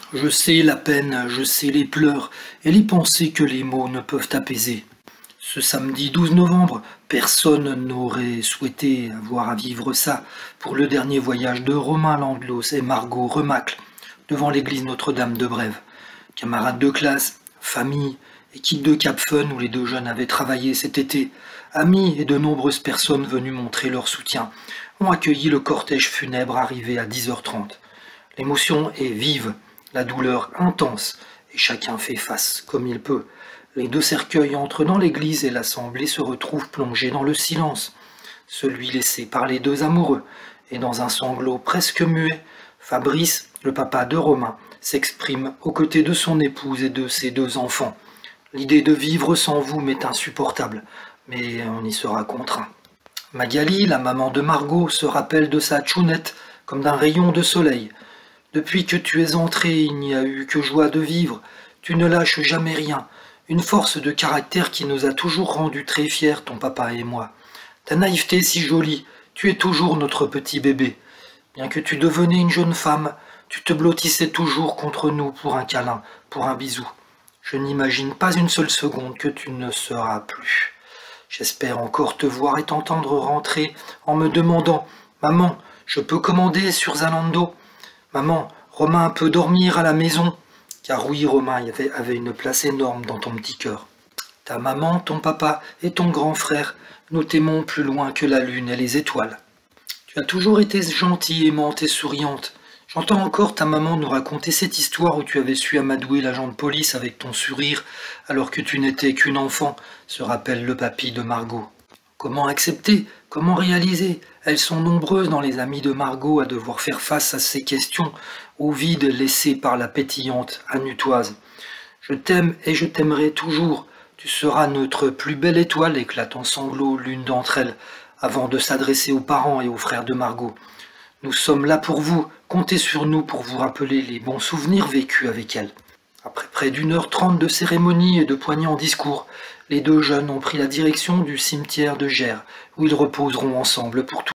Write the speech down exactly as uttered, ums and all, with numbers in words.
Je sais la peine, je sais les pleurs et les pensées que les mots ne peuvent apaiser. Ce samedi douze novembre, personne n'aurait souhaité avoir à vivre ça pour le dernier voyage de Romain Landlos et Margot Remacle devant l'église Notre-Dame de Brève. Camarades de classe, famille, équipe de Cap Fun où les deux jeunes avaient travaillé cet été, amis et de nombreuses personnes venues montrer leur soutien ont accueilli le cortège funèbre arrivé à dix heures trente. L'émotion est vive, la douleur intense, et chacun fait face comme il peut. Les deux cercueils entrent dans l'église et l'assemblée se retrouve plongée dans le silence. Celui laissé par les deux amoureux, et dans un sanglot presque muet, Fabrice, le papa de Romain, s'exprime aux côtés de son épouse et de ses deux enfants. L'idée de vivre sans vous m'est insupportable, mais on y sera contraint. Magali, la maman de Margot, se rappelle de sa tchounette comme d'un rayon de soleil. Depuis que tu es entré, il n'y a eu que joie de vivre. Tu ne lâches jamais rien. Une force de caractère qui nous a toujours rendus très fiers, ton papa et moi. Ta naïveté si jolie, tu es toujours notre petit bébé. Bien que tu devenais une jeune femme, tu te blottissais toujours contre nous pour un câlin, pour un bisou. Je n'imagine pas une seule seconde que tu ne seras plus. J'espère encore te voir et t'entendre rentrer en me demandant « Maman, je peux commander sur Zalando ?» Maman, Romain peut dormir à la maison. Car oui, Romain avait, avait une place énorme dans ton petit cœur. Ta maman, ton papa et ton grand frère, nous t'aimons plus loin que la lune et les étoiles. Tu as toujours été gentille, aimante et souriante. J'entends encore ta maman nous raconter cette histoire où tu avais su amadouer l'agent de police avec ton sourire alors que tu n'étais qu'une enfant, se rappelle le papy de Margot. Comment accepter? Comment réaliser? Elles sont nombreuses dans les amis de Margot à devoir faire face à ces questions, au vide laissé par la pétillante Anutoise. Je t'aime et je t'aimerai toujours. Tu seras notre plus belle étoile, éclate en sanglots l'une d'entre elles, avant de s'adresser aux parents et aux frères de Margot. Nous sommes là pour vous, comptez sur nous pour vous rappeler les bons souvenirs vécus avec elle. Après près d'une heure trente de cérémonie et de poignants discours, les deux jeunes ont pris la direction du cimetière de Gers, où ils reposeront ensemble pour tout.